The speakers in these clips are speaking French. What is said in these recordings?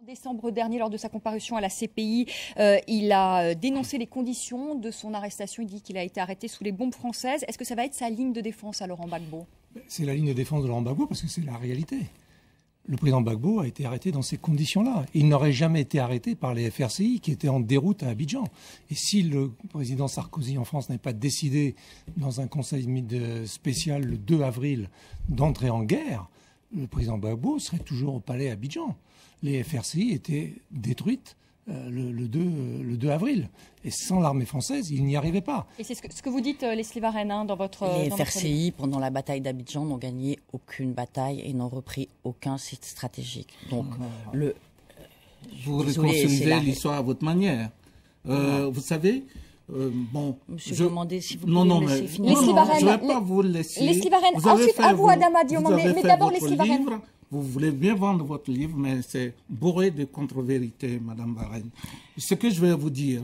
Décembre dernier, lors de sa comparution à la CPI, il a dénoncé les conditions de son arrestation. Il dit qu'il a été arrêté sous les bombes françaises. Est-ce que ça va être sa ligne de défense à Laurent Gbagbo? C'est la ligne de défense de Laurent Gbagbo parce que c'est la réalité. Le président Gbagbo a été arrêté dans ces conditions-là. Il n'aurait jamais été arrêté par les FRCI qui étaient en déroute à Abidjan. Et si le président Sarkozy en France n'avait pas décidé dans un conseil spécial le 2 avril d'entrer en guerre, le président Gbagbo serait toujours au palais à Abidjan. Les FRCI étaient détruites le 2 avril. Et sans l'armée française, il n'y arrivait pas. Et c'est ce que vous dites, Leslie Varenne, dans votre... Les FRCI, pendant la bataille d'Abidjan, n'ont gagné aucune bataille et n'ont repris aucun site stratégique. Donc, vous reconstruisez l'histoire à votre manière. Vous savez... Monsieur, je demandais si vous pouvez me laisser finir. Leslie Varenne, je ne vais pas vous laisser. Leslie Varenne, ensuite à vous, Adama Diomandé. Mais d'abord, Leslie Varenne. Vous voulez bien vendre votre livre, mais c'est bourré de contre-vérités, Madame Varenne. Ce que je vais vous dire,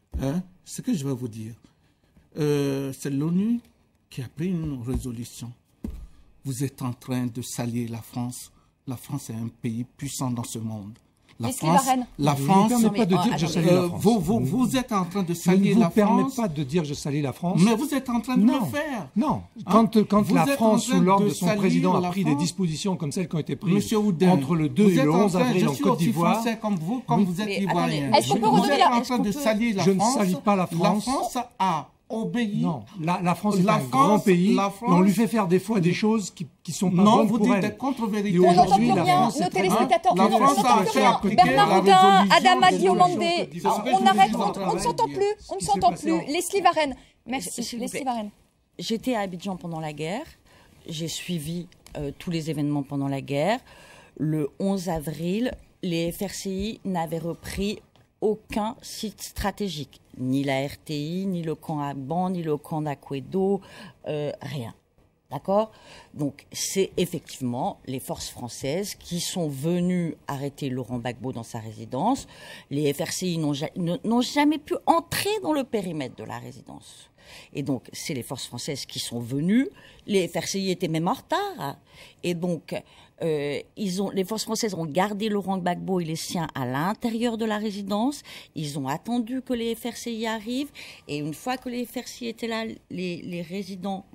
c'est l'ONU qui a pris une résolution. Vous êtes en train de salir la France. La France est un pays puissant dans ce monde. La France, ne pas de dire que je salis la France. Vous êtes en train de salir la France. Je ne vous permets pas de dire que je salis la France. Mais vous êtes en train de le faire. Non. Quand la France, sous l'ordre de son président, a pris des dispositions comme celles qui ont été prises entre le 2 et le 11 avril en Côte d'Ivoire. Je suis aussi français comme vous, comme vous êtes ivoirien. Vous êtes en train de salir la France. Je ne salis pas la France. La France a obéi. Non, la France est un grand pays. On lui fait faire des fois des choses qui sont pas bonnes pour elle. Non, vous dites des contre-vérités. On n'entend plus rien, nos téléspectateurs, on n'entend plus rien. Bernard Houdin, Adama Diomandé, on arrête, on ne s'entend plus, on ne s'entend plus. Leslie Varenne, merci. Leslie Varenne. J'étais à Abidjan pendant la guerre, j'ai suivi tous les événements pendant la guerre. Le 11 avril, les FRCI n'avaient repris aucun site stratégique, ni la RTI, ni le camp Aban, ni le camp d'Akwedo, rien. D'accord? Donc, c'est effectivement les forces françaises qui sont venues arrêter Laurent Gbagbo dans sa résidence. Les FRCI n'ont jamais pu entrer dans le périmètre de la résidence. Et donc, c'est les forces françaises qui sont venues. Les FRCI étaient même en retard. Et donc, les forces françaises ont gardé Laurent Gbagbo et les siens à l'intérieur de la résidence. Ils ont attendu que les FRCI arrivent. Et une fois que les FRCI étaient là, les résidents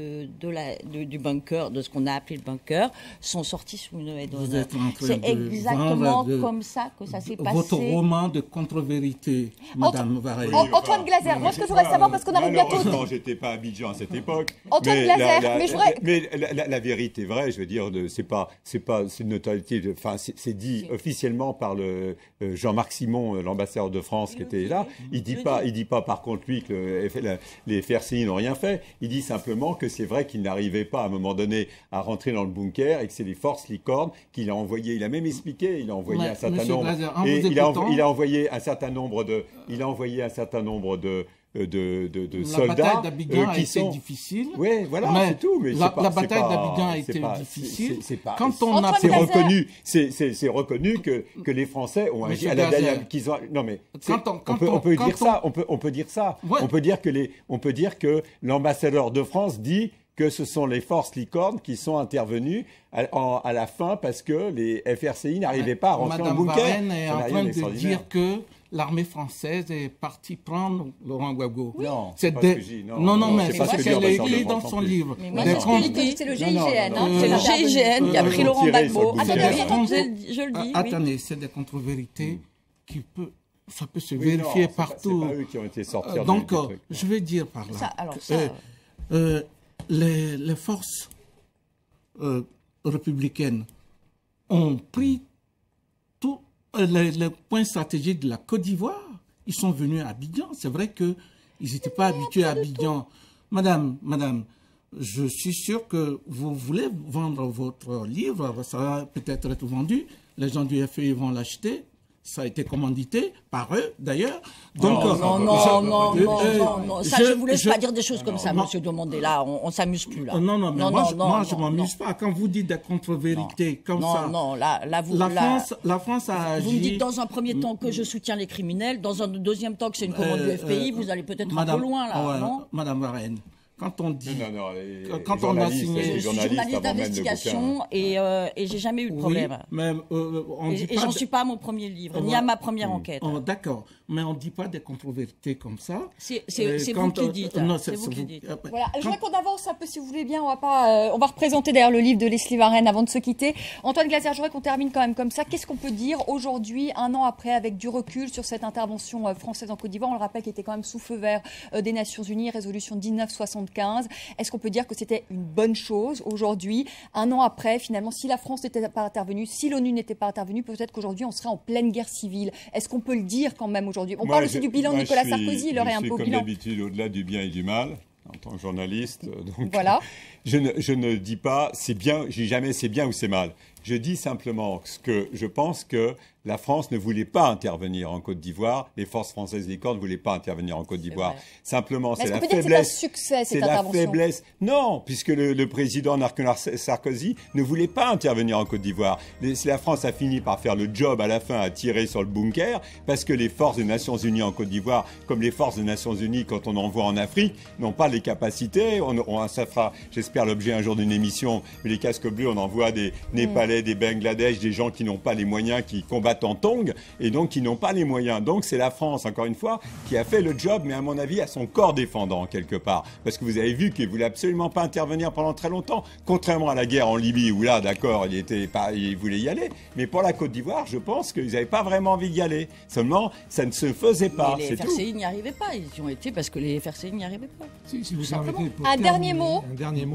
du bunker, de ce qu'on a appelé le bunker, sont sortis sous une haie d'honneur. C'est exactement comme ça que ça s'est passé. Votre roman de contre-vérité, Madame Varenne. Antoine Glaser, moi ce que je voudrais savoir, parce qu'on arrive bientôt... Non, j'étais pas à Abidjan à cette époque. Antoine Glaser, mais la vérité est vraie, je veux dire, c'est une notoriété, enfin, c'est dit officiellement par le Jean-Marc Simon, l'ambassadeur de France qui était là. Il dit pas par contre lui que les FRCI n'ont rien fait. Il dit simplement que c'est vrai qu'il n'arrivait pas à un moment donné à rentrer dans le bunker et que c'est les forces licornes qu'il a envoyé. Il a même expliqué, il a envoyé un certain nombre, et il a envoyé un certain nombre de soldats. La bataille d'Abidjan a été difficile. Oui, voilà, c'est tout. Mais la bataille d'Abidjan a été difficile. C'est reconnu que les Français ont agi à la dernière. Non mais on peut dire ça. On peut dire ça. On peut dire que l'ambassadeur de France dit que ce sont les forces licornes qui sont intervenues à la fin parce que les FRCI n'arrivaient pas à rentrer en bunker. Madame Varenne est en train de dire que l'armée française est partie prendre Laurent Gbagbo. Oui. Non, c'est pas ce que je dis. Non, mais c'est ce qu'elle a écrit dans son livre. C'est le GIGN. C'est le GIGN qui a pris Laurent Gbagbo. Je le dis. Attendez, c'est des contre-vérités ça peut se vérifier partout. C'est pas eux qui ont été sortis. Donc, je vais dire par là. Les forces républicaines ont pris tous les points stratégiques de la Côte d'Ivoire. Ils sont venus à Abidjan. C'est vrai qu'ils n'étaient pas habitués à Abidjan. Madame, je suis sûr que vous voulez vendre votre livre. Ça va peut-être être vendu. Les gens du FEI vont l'acheter. Ça a été commandité par eux, d'ailleurs. Donc, non. Ça, je vous laisse pas dire des choses comme ça, Monsieur Diomandé. Là, on s'amuse plus, là. Non, mais moi, je m'amuse pas. Quand vous dites des contre-vérités comme ça. Non, la France a agi. Vous me dites dans un premier temps que je soutiens les criminels, dans un deuxième temps que c'est une commande du FPI, vous allez peut-être un peu loin, là, non? Madame Varenne, quand on dit, quand on a signé, je suis journaliste d'investigation et j'ai jamais eu de problème. Oui, mais et j'en suis pas à mon premier livre, ni à ma première enquête. D'accord, mais on ne dit pas des controverties comme ça. C'est vous qui dites. C'est vous qui dites. Voilà, je voudrais qu'on avance un peu, si vous voulez bien. On va représenter d'ailleurs le livre de Leslie Varenne avant de se quitter. Antoine Glaser, je voudrais qu'on termine quand même comme ça. Qu'est-ce qu'on peut dire aujourd'hui, un an après, avec du recul sur cette intervention française en Côte d'Ivoire? On le rappelle, qui était quand même sous feu vert des Nations Unies, résolution 1975. Est-ce qu'on peut dire que c'était une bonne chose aujourd'hui, un an après, finalement, si la France n'était pas intervenue, si l'ONU n'était pas intervenue, peut-être qu'aujourd'hui on serait en pleine guerre civile. Est-ce qu'on peut le dire quand même aujourd'hui? On parle aussi du bilan de Nicolas Sarkozy, il aurait un peu comme bilan. d'habitude, au-delà du bien et du mal, en tant que journaliste. Donc, voilà. Je ne dis pas c'est bien, je dis jamais c'est bien ou c'est mal. Je dis simplement que je pense que la France ne voulait pas intervenir en Côte d'Ivoire, les forces françaises des corps ne voulaient pas intervenir en Côte d'Ivoire. Simplement, c'est la faiblesse. C'est un succès, cette intervention. C'est la faiblesse. Non, puisque le président Nicolas Sarkozy ne voulait pas intervenir en Côte d'Ivoire. La France a fini par faire le job à la fin, à tirer sur le bunker, parce que les forces des Nations Unies en Côte d'Ivoire, comme les forces des Nations Unies quand on envoie en Afrique, n'ont pas les capacités. Ça fera, j'espère, l'objet un jour d'une émission. Mais les casques bleus, on envoie des Népalais, des Bangladesh, des gens qui n'ont pas les moyens, qui combattent en tongs et donc qui n'ont pas les moyens. Donc c'est la France, encore une fois, qui a fait le job, mais à mon avis à son corps défendant quelque part. Parce que vous avez vu qu'il ne voulait absolument pas intervenir pendant très longtemps, contrairement à la guerre en Libye où là, d'accord, il voulait y aller. Mais pour la Côte d'Ivoire, je pense qu'ils n'avaient pas vraiment envie d'y aller. Seulement, ça ne se faisait pas. Mais les FRCI n'y arrivaient pas. Ils y ont été parce que les FRCI n'y arrivaient pas. Si vous permettez, un dernier mot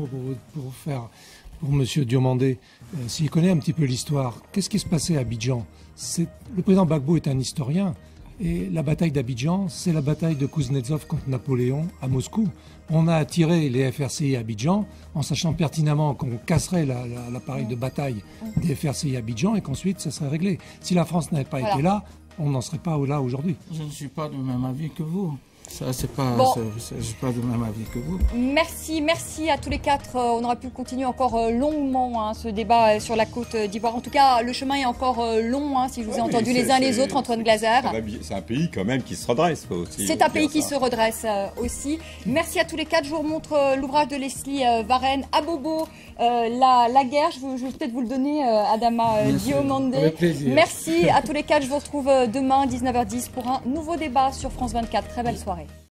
pour M. Diomandé, s'il connaît un petit peu l'histoire, qu'est-ce qui se passait à Abidjan? Le président Gbagbo est un historien, et la bataille d'Abidjan, c'est la bataille de Kuznetsov contre Napoléon à Moscou. On a attiré les FRCI à Abidjan en sachant pertinemment qu'on casserait l'appareil de bataille des FRCI à Abidjan et qu'ensuite ça serait réglé. Si la France n'avait pas été là, on n'en serait pas là aujourd'hui. Je ne suis pas du même avis que vous. Ça, c'est pas, je suis pas du même avis que vous. Merci à tous les quatre. On aurait pu continuer encore longuement ce débat sur la Côte d'Ivoire. En tout cas, le chemin est encore long, si je vous ai entendu les uns les autres, Antoine Glaser. C'est un pays quand même qui se redresse aussi. C'est un pays qui se redresse aussi. Merci à tous les quatre. Je vous remontre l'ouvrage de Leslie Varenne, Abobo, la guerre. Je vais peut-être vous le donner, Adama Diomandé. Merci à tous les quatre. Je vous retrouve demain, 19h10, pour un nouveau débat sur France 24. Très belle soirée.